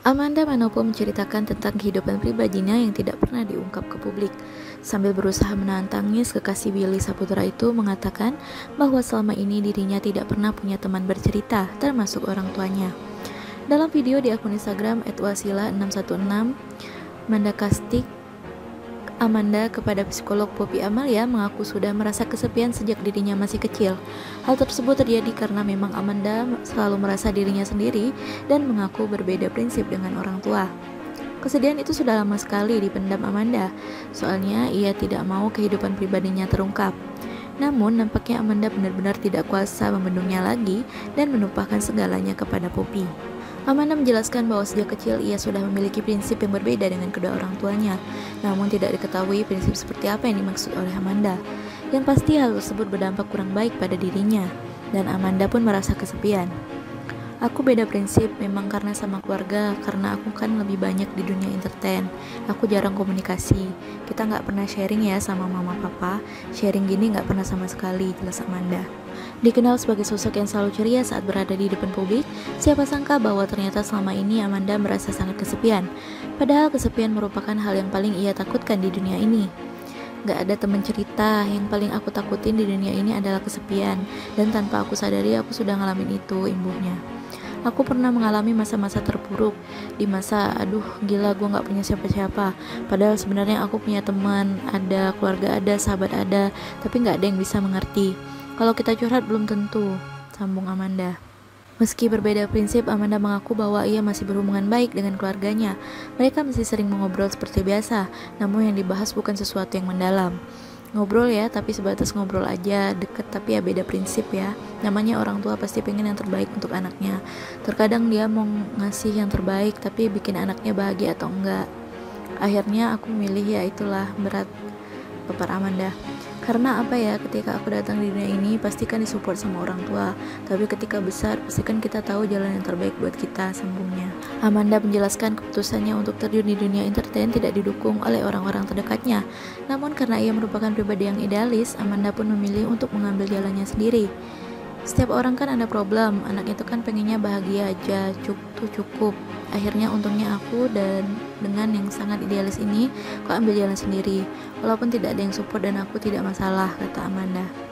Amanda Manopo menceritakan tentang kehidupan pribadinya yang tidak pernah diungkap ke publik. Sambil berusaha menahan tangis, kekasih Billy Saputra itu mengatakan bahwa selama ini dirinya tidak pernah punya teman bercerita, termasuk orang tuanya. Dalam video di akun Instagram @wasila616, Amanda kepada psikolog Poppy Amalia mengaku sudah merasa kesepian sejak dirinya masih kecil. Hal tersebut terjadi karena memang Amanda selalu merasa dirinya sendiri dan mengaku berbeda prinsip dengan orang tua. Kesedihan itu sudah lama sekali dipendam Amanda, soalnya ia tidak mau kehidupan pribadinya terungkap. Namun nampaknya Amanda benar-benar tidak kuasa membendungnya lagi dan menumpahkan segalanya kepada Poppy. Amanda menjelaskan bahwa sejak kecil ia sudah memiliki prinsip yang berbeda dengan kedua orang tuanya, namun tidak diketahui prinsip seperti apa yang dimaksud oleh Amanda. Yang pasti hal tersebut berdampak kurang baik pada dirinya, dan Amanda pun merasa kesepian. Aku beda prinsip memang karena sama keluarga, karena aku kan lebih banyak di dunia entertain. Aku jarang komunikasi. Kita nggak pernah sharing ya sama mama papa. Sharing gini nggak pernah sama sekali, jelas Amanda. Dikenal sebagai sosok yang selalu ceria saat berada di depan publik, siapa sangka bahwa ternyata selama ini Amanda merasa sangat kesepian. Padahal kesepian merupakan hal yang paling ia takutkan di dunia ini. Gak ada teman cerita, yang paling aku takutin di dunia ini adalah kesepian. Dan tanpa aku sadari aku sudah ngalamin itu, imbuhnya. Aku pernah mengalami masa-masa terpuruk, di masa aduh gila gue gak punya siapa-siapa. Padahal sebenarnya aku punya teman, ada keluarga, ada sahabat, ada, tapi gak ada yang bisa mengerti. Kalau kita curhat belum tentu, sambung Amanda. Meski berbeda prinsip, Amanda mengaku bahwa ia masih berhubungan baik dengan keluarganya. Mereka masih sering mengobrol seperti biasa, namun yang dibahas bukan sesuatu yang mendalam. Ngobrol ya, tapi sebatas ngobrol aja, deket tapi ya beda prinsip ya. Namanya orang tua pasti pengen yang terbaik untuk anaknya. Terkadang dia mau ngasih yang terbaik, tapi bikin anaknya bahagia atau enggak. Akhirnya aku milih ya itulah berat, papar Amanda. Karena apa ya, ketika aku datang di dunia ini pasti kan disupport sama orang tua, tapi ketika besar pasti kan kita tahu jalan yang terbaik buat kita, sambungnya. Amanda menjelaskan keputusannya untuk terjun di dunia entertain tidak didukung oleh orang-orang terdekatnya. Namun karena ia merupakan pribadi yang idealis, Amanda pun memilih untuk mengambil jalannya sendiri. Setiap orang kan ada problem, anak itu kan pengennya bahagia aja, cukup. Akhirnya untungnya aku dan dengan yang sangat idealis ini, aku ambil jalan sendiri. Walaupun tidak ada yang support dan aku tidak masalah, kata Amanda.